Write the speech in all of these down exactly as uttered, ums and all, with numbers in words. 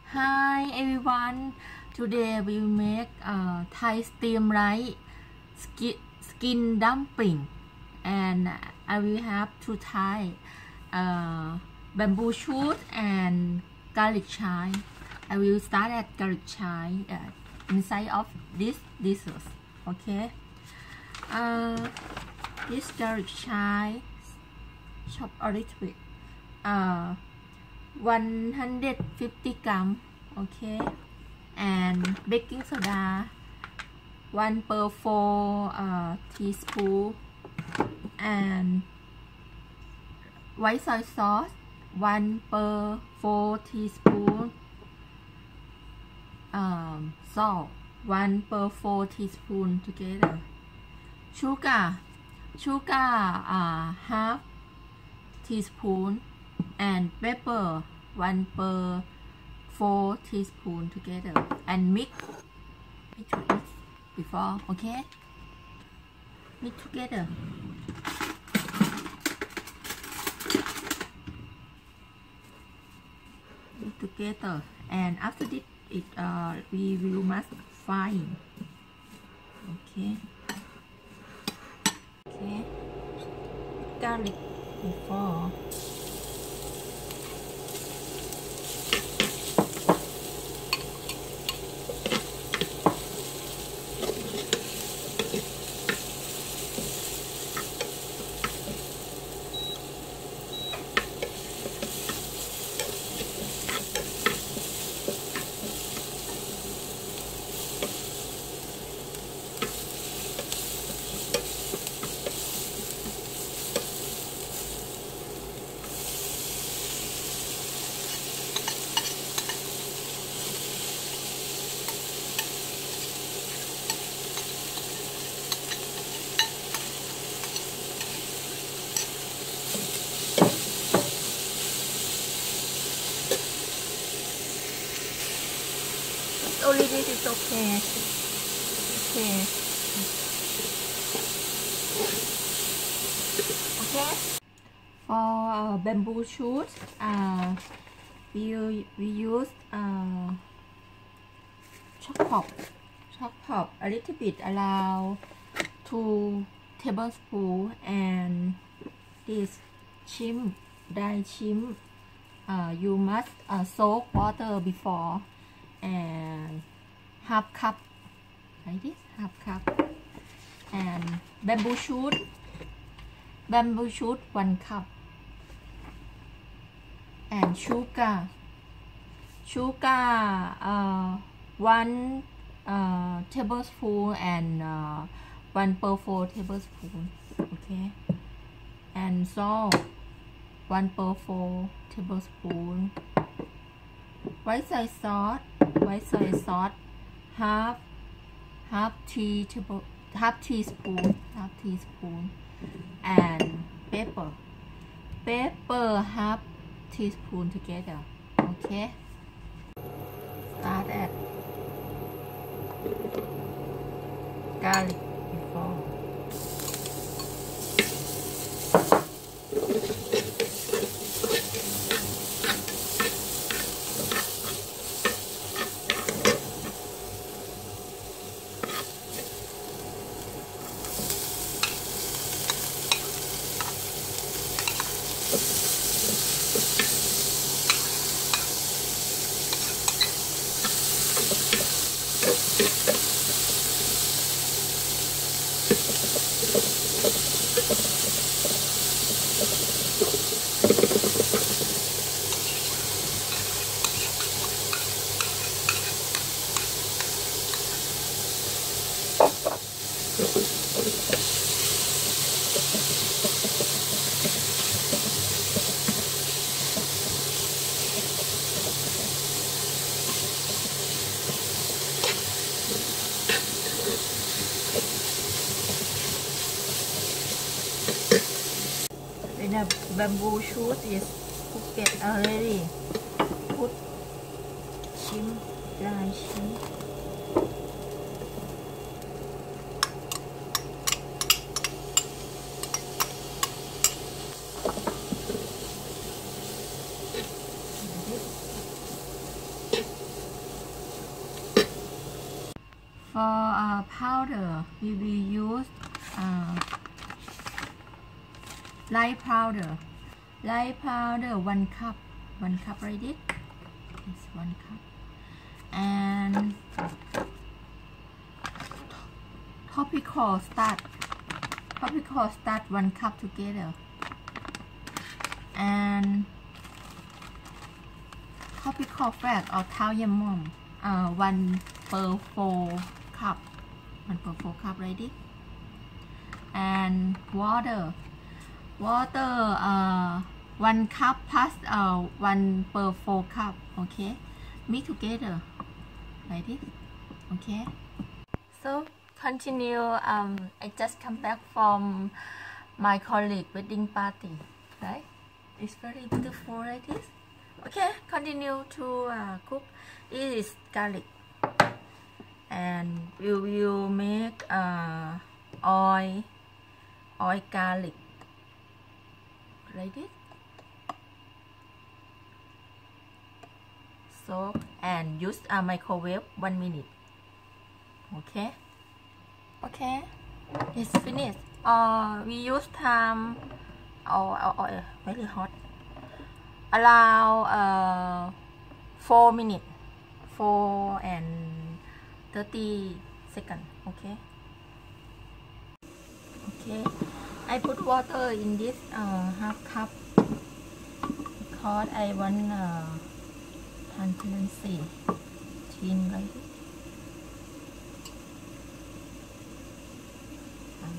Hi everyone, today we will make uh, Thai steam rice skin, skin dumpling, and I will have two Thai uh, bamboo shoot and garlic chai. I will start at garlic chai uh, inside of this dishes. Okay, uh, this garlic chai chop a little bit. Uh, one hundred fifty gram, okay, and baking soda one per four uh, teaspoon, and white soy sauce one per four teaspoon, um, salt one per four teaspoon together, sugar sugar uh, half teaspoon, and pepper one per four teaspoon together, and mix mix it before, okay, mix together. Mix together, and after this it uh we will must fine. Okay, okay, garlic before. Only this is okay. Okay. Okay. For uh, bamboo shoot, uh, we we use uh, choc pop, choc pop a little bit, around two tablespoons, and this shrimp, dried shrimp. Uh, you must uh, soak water before, and half cup like this, half cup, and bamboo shoot, bamboo shoot one cup, and sugar, sugar uh, one uh, tablespoon, and uh, one per four tablespoon, okay, and salt one per four tablespoon, white soy sauce, white soy sauce half half tea table half teaspoon, half teaspoon, and pepper, pepper half teaspoon together. Okay, start at garlic before. When the bamboo shoot is cooked already, put shrimp, dry shrimp. For uh, powder, we will use uh, light powder. Light powder, one cup. One cup, ready? It's one cup. And topical start. Topical start, one cup together. And topical fat or thyamum, uh, one per four cup. One per four cup, ready? And water. Water, uh, one cup plus uh, one per four cup. Okay, mix together like this. Okay, so continue. Um, I just come back from my colleague wedding party. Right, it's very beautiful like this. Okay, continue to uh, cook. This is garlic, and we will make uh, oil, oil garlic. Like this. So and use a microwave one minute. Okay. Okay. It's finished. Uh, we use time. Oh, oh, oh, very hot. Allow uh four minutes, four and thirty seconds. Okay. Okay. I put water in this uh, half cup because I want uh, transparency, thin like this. Um,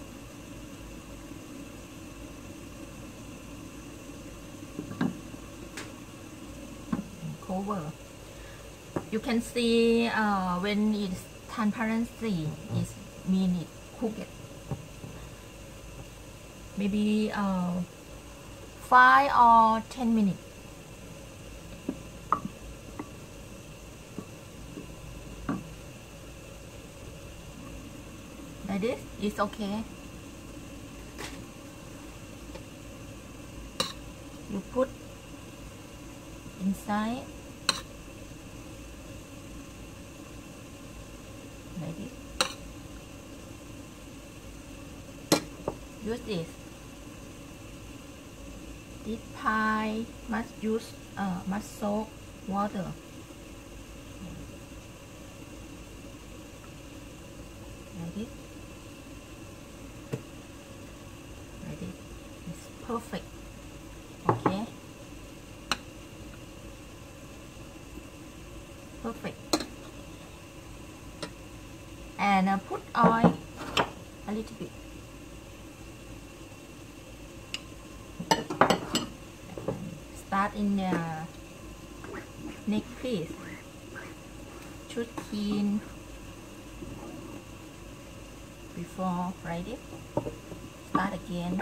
cover. You can see uh, when it's transparency, it means it cooked. Maybe uh, five or ten minutes. Like this, it's okay. You put inside like this. Use this. This pie must use uh, must soak water. Like this. Like this. It's perfect. Okay. Perfect. And uh, put oil a little bit. Start in the neck piece. Should clean before ready. Start again.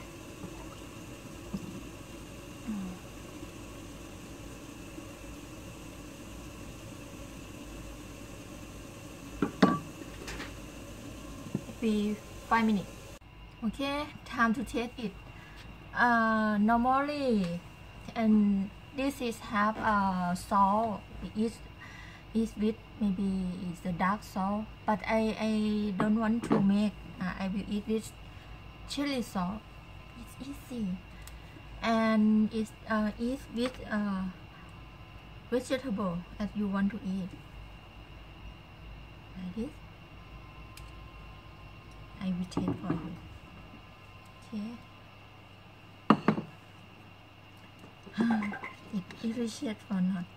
Maybe five minutes. Okay, time to taste it. Uh, normally, and this is have uh, salt. It is with maybe it's a dark salt, but I I don't want to make. Uh, I will eat with chili salt. It's easy, and it's uh, eat with uh, vegetable that you want to eat. Like this. I will take for you. Okay. It delicious or not?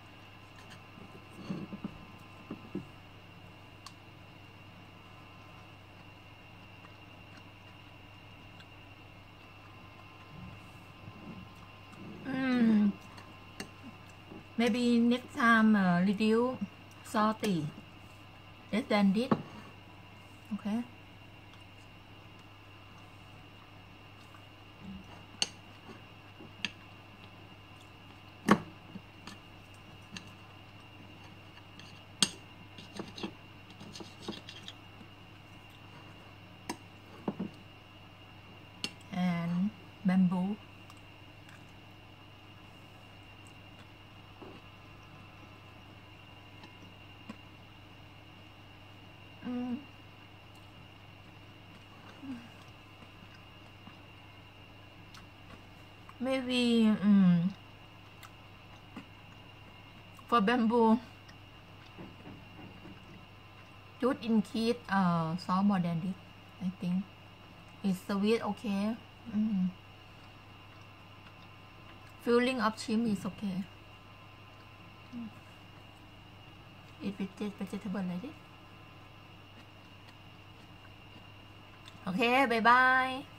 Mm. Maybe next time uh, reduce salty less than this. Okay. And bamboo. mm. Maybe um, for bamboo should increase uh, salt more than this. I think it's sweet, okay. Mm. Filling of shrimp is okay. Mm. Eat with vegetable like this. Okay, bye bye.